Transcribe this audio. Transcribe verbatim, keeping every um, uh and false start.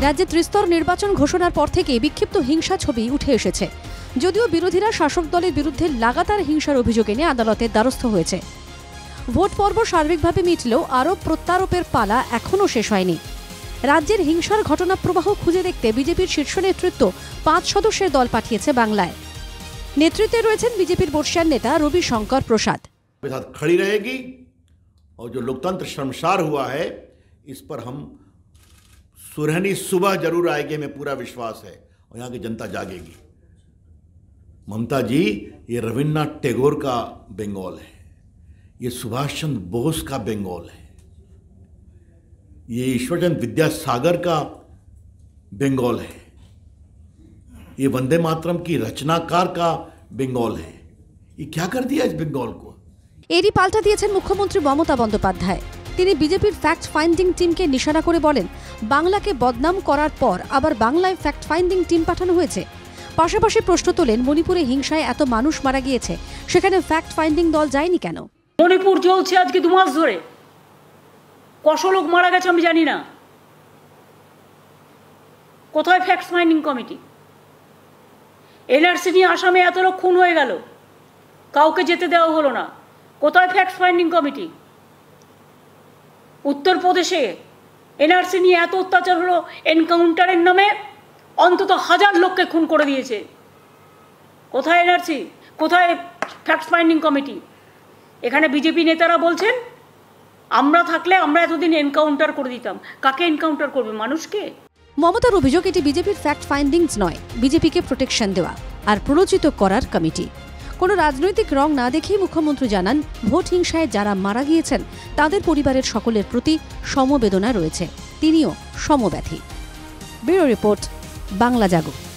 রাজ্যে ত্রিস্তর নির্বাচন ঘোষণার পর থেকে বিক্ষিপ্ত হিংসা ছবি উঠে এসেছে। যদিও বিরোধীরা শাসক দলের বিরুদ্ধে লাগাতার হিংসার অভিযোগ এনে আদালতের দ্বারস্থ হয়েছে। ভোট পর্ব সার্বিকভাবে মিটলেও আরোপ প্রত্যারোপের পালা এখনও শেষ হয়নি। রাজ্যের হিংসার ঘটনা প্রবাহ খুঁজে দেখতে বিজেপির শীর্ষ নেতৃত্ব পাঁচ সদস্যের দল পাঠিয়েছে বাংলায়। নেতৃত্বে রয়েছেন বিজেপির বর্ষিয়ান নেতা রবি শঙ্কর প্রসাদ। खड़ी रहेगी और जो लोकतंत्र शर्मसार हुआ है इस पर हम सुरहनी सुबह जरूर आएगी, में पूरा विश्वास है और यहाँ की जनता जागेगी। ममता जी, ये रविन्द्रनाथ टैगोर का बंगाल है, ये सुभाष चंद्र बोस का बंगाल है, ये ईश्वरचंद्र विद्यासागर का बंगाल है, ये वंदे मातरम की रचनाकार का बंगाल है। ये क्या कर दिया इस बंगाल को? এরই পাল্টা দিয়েছেন মুখ্যমন্ত্রী মমতা বন্দ্যোপাধ্যায়। তিনি বিজেপির ফ্যাক্ট ফাইন্ডিং টিমকে নিশানা করে বলেন, বাংলাকে বদনাম করার পর আবার বাংলায় ফ্যাক্ট ফাইন্ডিং টিম পাঠানো হয়েছে। পাশাপাশি প্রশ্ন তোলেন, মণিপুরে হিংসায় এত মানুষ মারা গিয়েছে, সেখানে ফ্যাক্ট ফাইন্ডিং দল যায়নি কেন? মণিপুর চলছে আজকে দু মাস ধরে, কত লোক মারা গেছে আমি জানি না। কোথায় ফ্যাক্ট ফাইন্ডিং কমিটি? এনআরসি নিয়ে আসামে এত লোক খুন হয়ে গেল, কাউকে যেতে দেওয়া হলো না। কোথায় ফ্যাক্ট ফাইন্ডিং কমিটি? উত্তরপ্রদেশে এনআরসি নিয়ে এত অত্যাচার হলো, এনকাউন্টারের নামে অন্তত হাজার লোককে খুন করে দিয়েছে। কোথায় এনআরসি? কোথায় ফ্যাক্ট ফাইন্ডিং কমিটি? এখানে বিজেপি নেতারা বলছেন আমরা থাকলে আমরা এতদিন এনকাউন্টার করে দিতাম। কাকে এনকাউন্টার করবে? মানুষকে। মমতার অভিযোগ, এটি বিজেপির ফ্যাক্ট ফাইন্ডিংস নয়, বিজেপিকে প্রোটেকশন দেওয়া আর প্ররোচিত করার কমিটি। কোনো রাজনৈতিক রং না দেখেই মুখ্যমন্ত্রী জানান, ভোট হিংসায় যারা মারা গিয়েছেন তাদের পরিবারের সকলের প্রতি সমবেদনা রয়েছে, তিনিও সমব্যথী। ব্যুরো রিপোর্ট, বাংলা জাগো।